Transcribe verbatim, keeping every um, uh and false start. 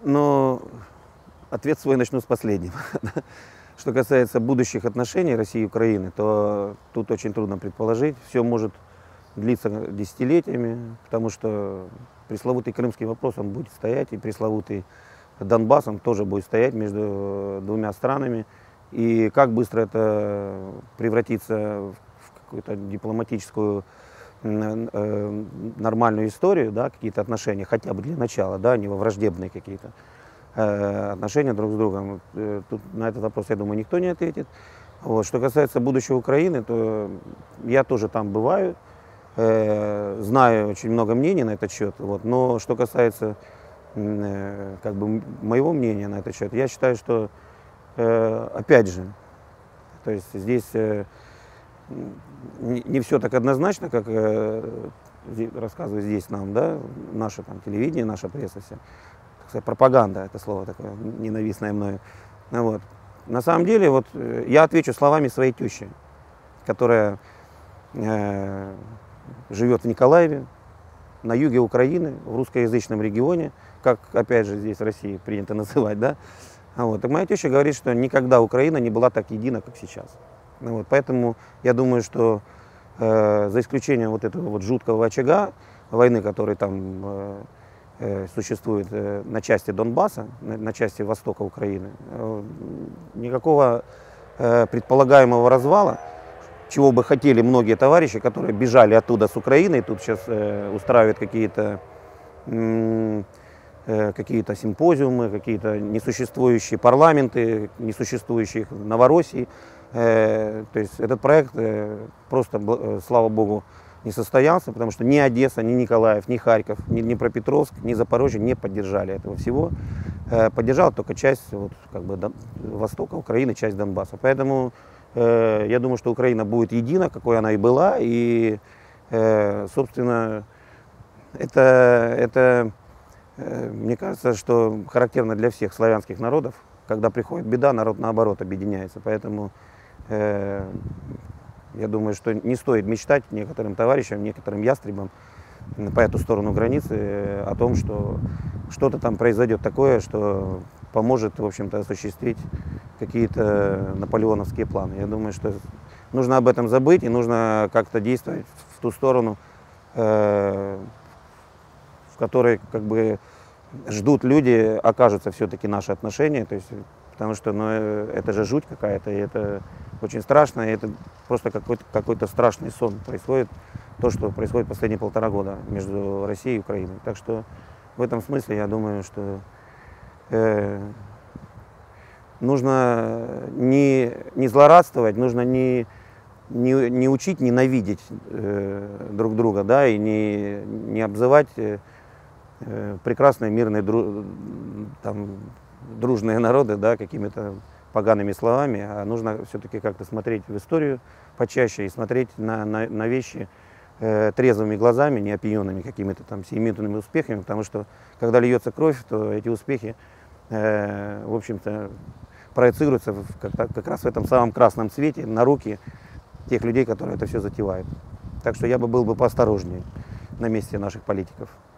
Но ответ свой начну с последнего. Что касается будущих отношений России и Украины, то тут очень трудно предположить. Все может длиться десятилетиями, потому что пресловутый крымский вопрос, он будет стоять, и пресловутый Донбасс, он тоже будет стоять между двумя странами. И как быстро это превратится в какую-то дипломатическую нормальную историю, да, какие-то отношения, хотя бы для начала, да, не во враждебные какие-то э, отношения друг с другом. Тут на этот вопрос, я думаю, никто не ответит. Вот. Что касается будущего Украины, то я тоже там бываю, э, знаю очень много мнений на этот счет. Вот. Но что касается э, как бы моего мнения на этот счет, я считаю, что э, опять же, то есть здесь э, не, не все так однозначно, как э, рассказывает здесь нам, да, наше там телевидение, наша пресса, вся. Так сказать, пропаганда, это слово такое ненавистное мною. Вот. На самом деле, вот я отвечу словами своей тещи, которая э, живет в Николаеве, на юге Украины, в русскоязычном регионе, как, опять же, здесь в России принято называть, да. Вот. И моя теща говорит, что никогда Украина не была так едина, как сейчас. Вот. Поэтому я думаю, что э, за исключением вот этого вот жуткого очага войны, который там э, э, существует э, на части Донбасса, на, на части востока Украины, э, никакого э, предполагаемого развала, чего бы хотели многие товарищи, которые бежали оттуда с Украины, и тут сейчас э, устраивают какие-то э, какие-то симпозиумы, какие-то несуществующие парламенты, несуществующие в Новороссии. Э, то есть этот проект э, просто, э, слава богу, не состоялся, потому что ни Одесса, ни Николаев, ни Харьков, ни Днепропетровск, ни Запорожье не поддержали этого всего. Э, поддержала только часть вот, как бы, Дон, востока Украины, часть Донбасса. Поэтому э, я думаю, что Украина будет едина, какой она и была. И, э, собственно, это, это, э, мне кажется, что характерно для всех славянских народов. Когда приходит беда, народ наоборот объединяется. Поэтому э, я думаю, что не стоит мечтать некоторым товарищам, некоторым ястребам по эту сторону границы э, о том, что что-то там произойдет такое, что поможет, в общем-то, осуществить какие-то наполеоновские планы. Я думаю, что нужно об этом забыть и нужно как-то действовать в ту сторону, э, в которой как бы ждут люди, окажутся все-таки наши отношения, то есть, потому что ну, это же жуть какая-то, и это очень страшно, и это просто какой-то какой-то страшный сон происходит, то, что происходит последние полтора года между Россией и Украиной. Так что в этом смысле я думаю, что э, нужно не, не злорадствовать, нужно не, не, не учить ненавидеть э, друг друга, да, и не, не обзывать э, прекрасные, мирные, дру, там, дружные народы, да, какими-то погаными словами, а нужно все-таки как-то смотреть в историю почаще и смотреть на, на, на вещи э, трезвыми глазами, не опьяненными какими-то там сиюминутными успехами, потому что когда льется кровь, то эти успехи, э, в общем-то, проецируются в, как, как раз в этом самом красном цвете на руки тех людей, которые это все затевают. Так что я бы был бы поосторожнее на месте наших политиков.